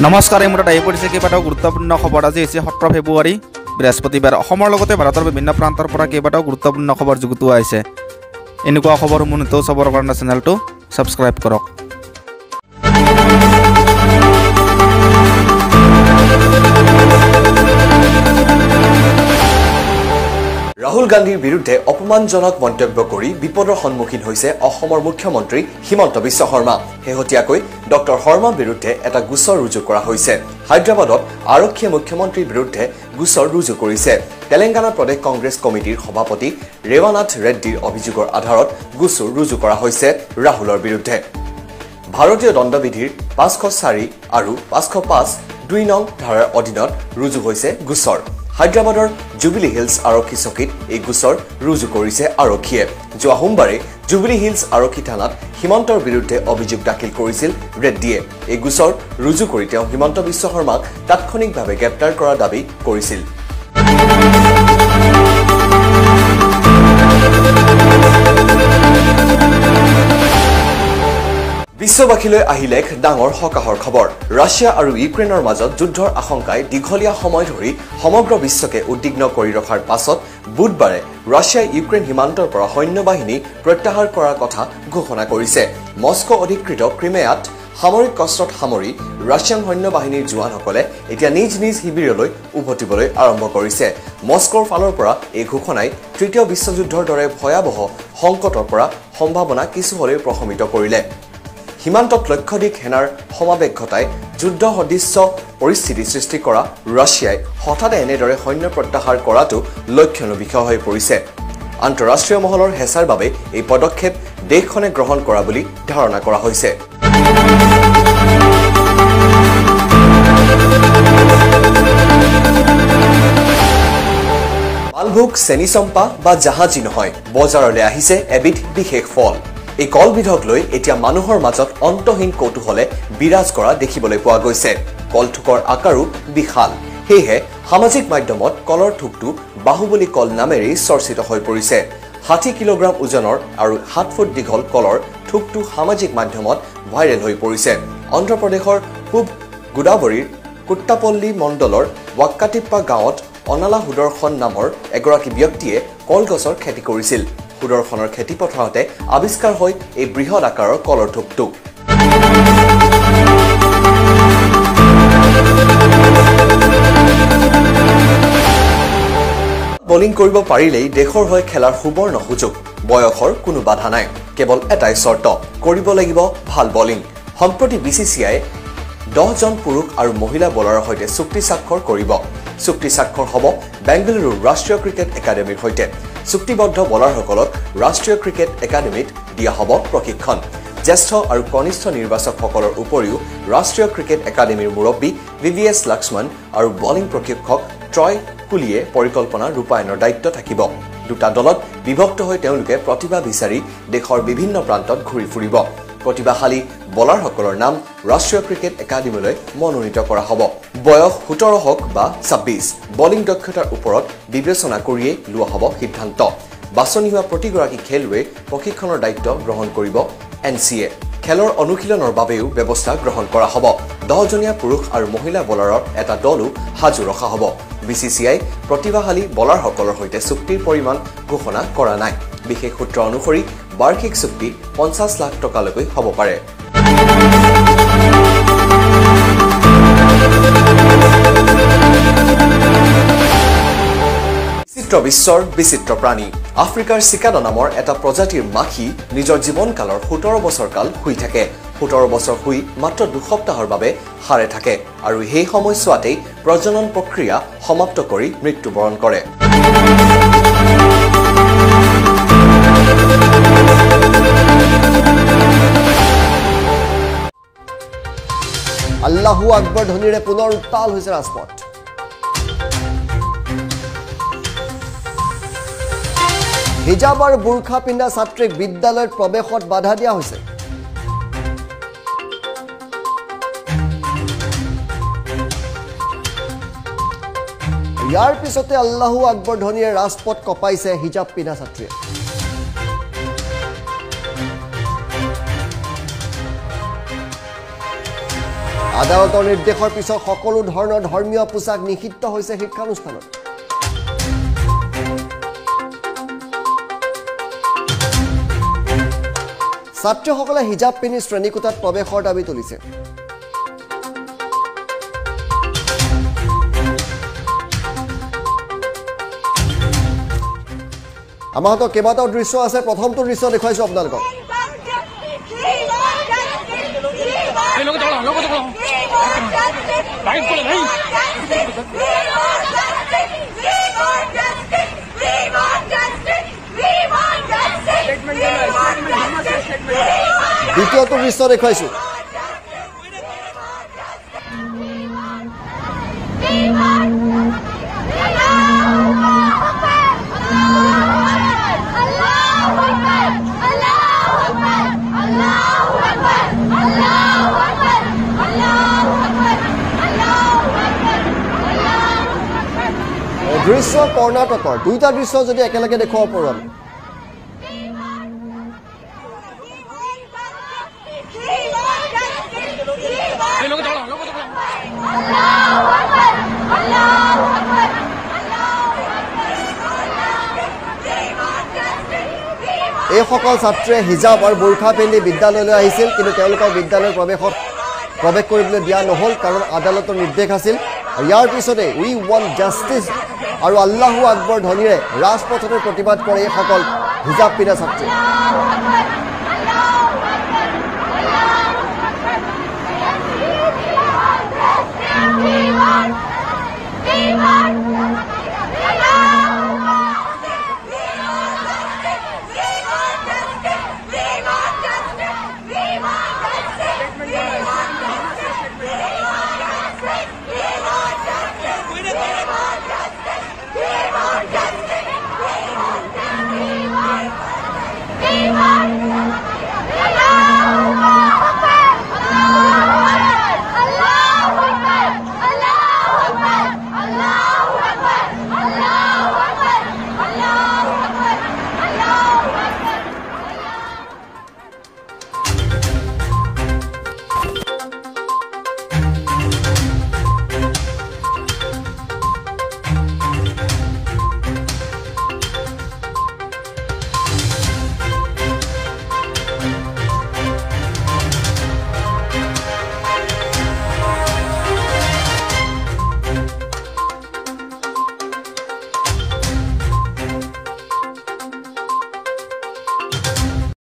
নমস্কাৰ এই মুহূৰ্তত আহি পৰিছে কেইবাটাও গুৰুত্বপূৰ্ণ খবৰ আজি হৈছে 17 ফেব্ৰুৱাৰী বৃহস্পতিবাৰ অসমৰ লগতে ভাৰতৰ বিভিন্ন প্ৰান্তৰ পৰা কেইবাটাও গুৰুত্বপূৰ্ণ খবৰ যুগুতোৱা হৈছে এনেকুৱা খবৰসমূহ নিতৌ চাবৰ কাৰণে চেনেলটো সাবস্ক্ৰাইব কৰক ৰাহুল গান্ধীৰ বিৰুদ্ধে অপমানজনক মন্তব্য কৰি বিপদৰ সন্মুখীন হৈছে অসমৰ মুখ্যমন্ত্ৰী হিমন্ত বিশ্ব শৰ্মা হেহতিয়াকৈ ডক্টৰ শৰ্মাৰ বিৰুদ্ধে এটা গোচৰ ৰুজু কৰা হৈছে হায়দৰাবাদত আৰক্ষীয়ে মুখ্যমন্ত্ৰীৰ বিৰুদ্ধে গোচৰ ৰুজু কৰিছে তেলেংগানা প্ৰদেশ কংগ্ৰেছ কমিটিৰ সভাপতি ৰেৱানাথ ৰেড্ডিৰ অভিযোগৰ আধাৰত গোচৰ ৰুজু কৰা হৈছে ৰাহুলৰ বিৰুদ্ধে ভাৰতীয় দণ্ডবিধিৰ 504 আৰু 505 2 নং ধাৰাৰ অধীনত ৰুজু হৈছে গোচৰ হায়দৰাবাদৰ জুবিলি হিলছ আৰক্ষী চকীত এই গোচৰ ৰুজু কৰিছে আৰক্ষীয়ে যোৱা সোমবাৰে জুবিলি হিলছ আৰক্ষী থানাত হিমন্তৰ বিৰুদ্ধে অভিযোগ দাখিল কৰিছিল ৰেড্ডিয়ে এই গোচৰ ৰুজু কৰি তেওঁ হিমন্ত বিশ্ব শৰ্মাক তাৎক্ষণিকভাৱে গ্ৰেপ্তাৰ কৰাৰ দাবী কৰিছিল বিশ্ববাসীলৈ আহিলে এক ডাঙৰ হকাহৰ খবৰ ৰাছিয়া আৰু ইউক্ৰেইনৰ মাজত যুদ্ধৰ আশংকাই দীঘলীয়া সময় ধৰি সমগ্ৰ বিশ্বকে উদ্বিগ্ন কৰি ৰখাৰ পাছত বুধবাৰে ৰাছিয়াই ইউক্ৰেইন সীমান্তৰ পৰা সৈন্যবাহিনী প্ৰত্যাহাৰ কৰাৰ কথা ঘোষণা কৰিছে মস্কো অধিকৃত ক্ৰিমিয়াত সামৰিক কষ্টত সামৰি ৰাছিয়ান সৈন্যবাহিনীৰ জোৱানসকলে এতিয়া নিজ নিজ শিবিৰলৈ উভতিবলৈ আৰম্ভ কৰিছে মস্কোৰ ফালৰ পৰা এই ঘোষণাই তৃতীয় বিশ্বযুদ্ধৰ দৰে ভয়াৱহ সংকটৰ পৰা সম্ভাৱনা কিছু হ'লেও প্ৰশমিত কৰিলে সীমান্তত লক্ষাধিক সেনাৰ সমাৱেশ ঘটাই যুদ্ধ সদৃশ্য পৰিস্থিতি সৃষ্টি কৰা ৰাছিয়াই হঠাৎ এনেদৰে সৈন্য প্ৰত্যাহাৰ কৰাটো লক্ষণীয় বিষয় হৈ পৰিছে আন্তঃৰাষ্ট্ৰীয় মহলৰ হেঁচাৰ বাবে এই পদক্ষেপ দেশখনে গ্ৰহণ কৰা বুলি ধাৰণা কৰা হৈছে মালভোগ চেনি চম্পা বা জাহাজী নহয় বজাৰলৈ আহিছে এবিধ বিশেষ ফল এই কলবিধক লৈ এতিয়া মানুহৰ মাজত অন্তহীন কৌতুহলে বিৰাজ কৰা দেখিবলৈ পোৱা গৈছে কলথুকৰ আকাৰো বিশাল হেহে সামাজিক মাধ্যমত কলৰ থুকটো বাহুবলী কল নামেৰে চৰ্চিত হৈ পৰিছে 60 কিলোগ্ৰাম ওজনৰ আৰু 7 ফুট দীঘল কলৰ থুকটো সামাজিক মাধ্যমত ভাইৰেল হৈ পৰিছে অন্ধ্ৰপ্ৰদেশৰ পূব গোদাবৰীৰ কুট্টাপল্লী মণ্ডলৰ ৱাক্কাটিপ্পা গাঁৱত অনালা সুদৰ্শন নামৰ এগৰাকী ব্যক্তিয়ে কলগছৰ খেতি কৰিছিল সুদৰ্শনৰ খেতি পথাৰতে আৱিষ্কাৰ হৈ এই বৃহৎ আকাৰৰ কলৰ থুকটো বলিং কৰিব পাৰিলেই দেশৰ হৈ খেলাৰ সুবৰ্ণ সুযোগ বয়সৰ কোনো বাধা নাই কেৱল এটাই চৰ্ত কৰিব লাগিব ভাল বলিং সম্প্ৰতি বিসিসিআই 10 জন পুৰুষ আৰু মহিলা বলাৰৰ সৈতে চুক্তি স্বাক্ষৰ কৰিব চুক্তি স্বাক্ষৰ হ'ব বেংগালুৰু ৰাষ্ট্ৰীয় ক্ৰিকেট একাডেমীৰ সৈতে চুক্তিবদ্ধ বলাৰসকলক ৰাষ্ট্ৰীয় ক্ৰিকেট একাডেমীত দিয়া হ'ব প্ৰশিক্ষণ জ্যেষ্ঠ আৰু কনিষ্ঠ নিৰ্বাচকসকলৰ উপৰিও ৰাষ্ট্ৰীয় ক্ৰিকেট একাডেমীৰ মুৰব্বী VVS লক্ষ্মণ আৰু বলিং প্ৰশিক্ষক ট্ৰয় কুলিয়ে পৰিকল্পনা ৰূপায়ণৰ দায়িত্ব থাকিব দুটা দলত বিভক্ত হৈ তেওঁলোকে প্ৰতিভা বিচাৰি দেশৰ বিভিন্ন প্ৰান্তত ঘূৰি ফুৰিব প্ৰতিভাশালী বলাৰসকলৰ নাম ৰাষ্ট্ৰীয় ক্ৰিকেট একাডেমীলৈ মনোনীত কৰা হ'ব বয়স 17 হওক বা 26 বলিং দক্ষতাৰ ওপৰত বিবেচনা কৰিয়েই লোৱা হ'ব সিদ্ধান্ত বাছনি হোৱা প্ৰতিগৰাকী খেলুৱৈ প্ৰশিক্ষণৰ দায়িত্ব গ্ৰহণ কৰিব NCA খেলৰ অনুশীলনৰ বাবেও ব্যৱস্থা গ্ৰহণ কৰা হ'ব 10 জনীয়া পুৰুষ আৰু মহিলা বলাৰৰ এটা দলও হাজু ৰখা হ'ব BCCI প্ৰতিভাশালী বলাৰসকলৰ সৈতে চুক্তিৰ পৰিমাণ ঘোষণা কৰা নাই বিশেষ সূত্ৰ অনুসৰি বাৰ্ষিক চুক্তি 50 লাখ টকালৈকে হ'ব পাৰে বিচিত্ৰ বিশ্বৰ বিচিত্ৰ প্ৰাণী আফ্ৰিকাৰ চিকাডা নামৰ এটা প্ৰজাতিৰ মাখি নিজৰ জীৱনকালৰ 17 বছৰ কাল শুই থাকে 17 বছৰ শুই মাত্ৰ 2 সপ্তাহৰ বাবে হাৰে থাকে আৰু সেই সময়ছোৱাতেই প্ৰজনন প্ৰক্ৰিয়া সমাপ্ত কৰি মৃত্যুবৰণ কৰে আল্লাহু আকবৰ ধ্বনিৰে পুনৰ উত্তাল হৈছে ৰাজপথ হিজাব আৰু বুৰখা পিন্ধা ছাত্ৰীক বিদ্যালয়ত প্ৰৱেশত বাধা দিয়া হৈছে ইয়াৰ পিছতে আল্লাহু আকবৰ ধ্বনিৰে ৰাজপথ কপাইছে হিজাব পিন্ধা ছাত্ৰীয়ে আদালতৰ নিৰ্দেশৰ পিছত সকলো ধৰণৰ ধৰ্মীয় পোছাক নিষিদ্ধ হৈছে শিক্ষানুষ্ঠানত ছাত্ৰীসকলে হিজাব পিন্ধি শ্ৰেণীকোঠাত প্ৰৱেশৰ দাবী তুলিছে আমাৰ হাতত কেইবাটাও দৃশ্য আছে প্ৰথমটো দৃশ্য দেখুৱাইছো আপোনালোকক দ্বিতীয়টো দৃশ্য দেখুৱাইছো দৃশ্য কৰ্ণাটকৰ দুইটা দৃশ্য যদি একেলগে দেখুৱাব পাৰোঁ আমি এইসকল ছাত্ৰীয়ে হিজাব আৰু বোৰখা পিন্ধি বিদ্যালয়লৈ আহিছিল কিন্তু তেওঁলোকৰ বিদ্যালয়ৰ প্ৰৱেশ কৰিবলৈ দিয়া নহ'ল কাৰণ আদালতৰ নিৰ্দেশ আছিল আৰু ইয়াৰ পিছতে উই ৱান্ট জাষ্টিছ আৰু আল্লাহু আকবৰ ধ্বনিৰে ৰাজপথতে প্ৰতিবাদ কৰে এইসকল হিজাব পিন্ধা ছাত্ৰী